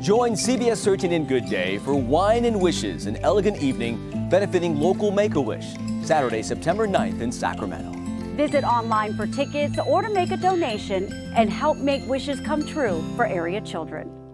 Join CBS 13 in Good Day for Wine and Wishes, an elegant evening benefiting local Make-A-Wish, Saturday, September 9th in Sacramento. Visit online for tickets or to make a donation and help make wishes come true for area children.